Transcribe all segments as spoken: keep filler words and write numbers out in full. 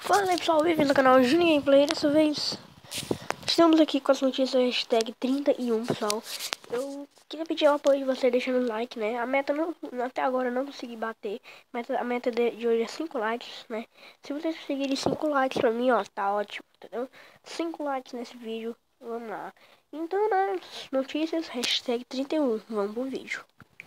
Fala aí pessoal, bem-vindo ao canal Juninho Gameplay. Dessa vez estamos aqui com as notícias hashtag trinta e um, pessoal. Eu queria pedir o apoio de você deixando o like, né? A meta não, até agora eu não consegui bater, mas a meta de, de hoje é cinco likes, né? Se vocês conseguirem cinco likes pra mim, ó, tá ótimo, entendeu? cinco likes nesse vídeo, vamos lá. Então, né, notícias hashtag trinta e um, vamos pro vídeo.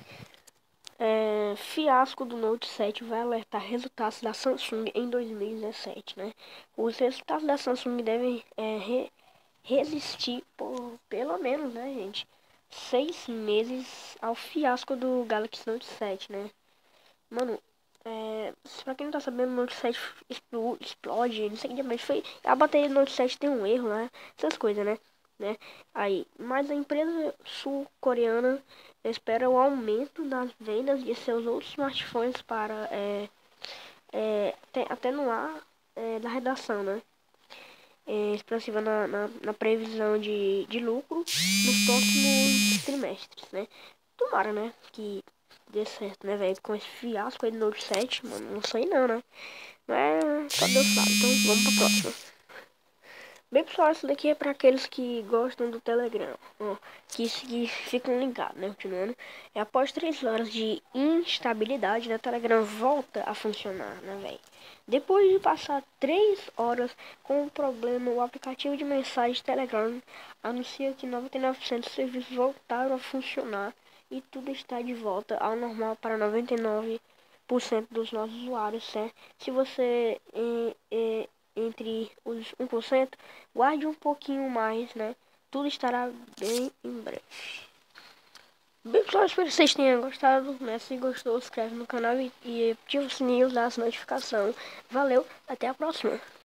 É, fiasco do Note sete vai alertar resultados da Samsung em dois mil e dezessete, né? Os resultados da Samsung devem é, re resistir por pelo menos, né, gente, seis meses ao fiasco do Galaxy Note sete, né? Mano, é, pra quem não tá sabendo, o Note sete explo explode, não sei o que, mas foi a bateria do Note sete tem um erro, né? Essas coisas, né? né? Aí, mas a empresa sul-coreana espera o aumento das vendas de seus outros smartphones para é, é, atenuar é, da redação, né? É, expressiva na, na, na previsão de, de lucro nos próximos trimestres, né? Tomara, né? Que dê certo, né, velho? Com esse fiasco aí do Note sete, mano, não sei não, né? Mas só Deus sabe, então vamos pra próxima. Bem, pessoal, isso daqui é para aqueles que gostam do Telegram, ó, que, que ficam ligados, né? Continuando. É, após três horas de instabilidade, né, o Telegram volta a funcionar, né, velho? Depois de passar três horas com o problema, o aplicativo de mensagem Telegram anuncia que noventa e nove por cento dos serviços voltaram a funcionar e tudo está de volta ao normal para noventa e nove por cento dos nossos usuários, né? Se você é, é, entre os um por cento, guarde um pouquinho mais, né? Tudo estará bem em breve. Bem, pessoal, espero que vocês tenham gostado, né? Se gostou, se inscreve no canal e, e ativa o sininho das notificações. Valeu, até a próxima!